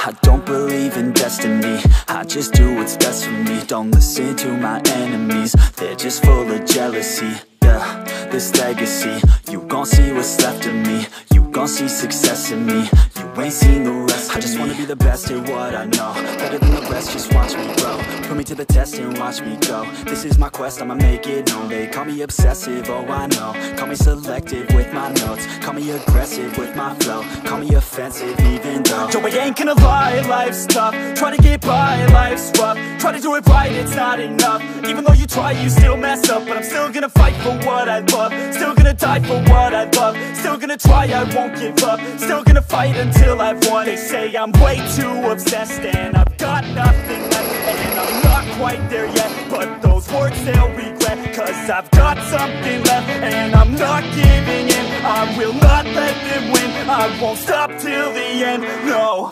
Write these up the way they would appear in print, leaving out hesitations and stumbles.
I don't believe in destiny, I just do what's best for me. Don't listen to my enemies, they're just full of jealousy. Yeah, this legacy, you gon' see what's left of me. You gon' see success in me, you ain't seen the rest of me. I just wanna be the best at what I know, better than the rest, just watch me grow. Put me to the test and watch me go. This is my quest, I'ma make it known. They call me obsessive, oh I know. Call me selective with my notes, call me aggressive with my flow, call me offensive even though yo, I ain't gonna lie, life's tough. Try to get by, life's rough. Try to do it right, it's not enough. Even though you try, you still mess up. But I'm still gonna fight for what I love, still gonna die for what I love, still gonna try, I won't give up, still gonna fight until I've won. They say I'm way too obsessed and I've got nothing left, and I'm not quite there yet, but those words they'll regret, cause I've got something left and I'm not giving in. I will not let them win, I won't stop till the end, no.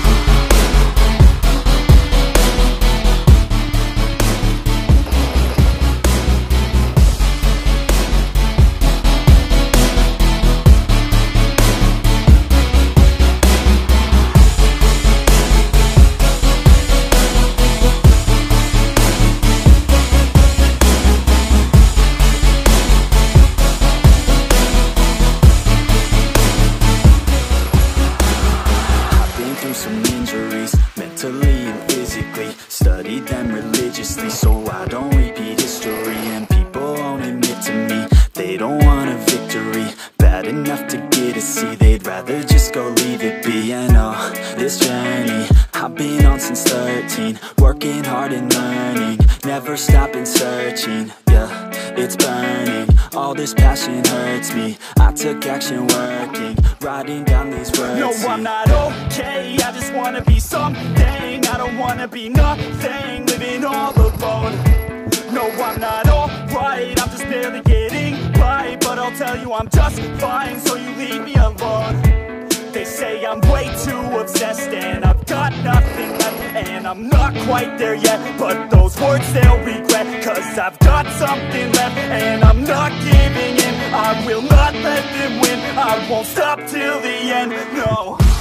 Some injuries, mentally and physically, studied them religiously so I don't repeat history. And people won't admit to me they don't want a victory bad enough to get a C, they'd rather just go leave it be. And oh, this journey I've been on since 13, working hard and learning, never stopping searching. Yeah, it's burning, all this passion hurts me. I took action working, writing down these words. No, I'm not okay, I just wanna be something. I don't wanna be nothing, living all alone. No, I'm not alright, I'm just barely getting by, but I'll tell you I'm just fine, so you leave me alone. They say I'm way too obsessed and I've got nothing left, and I'm not quite there yet, but those words they'll regret, cause I've got something left and I'm not giving in. I will not let them win, I won't stop till the end, no.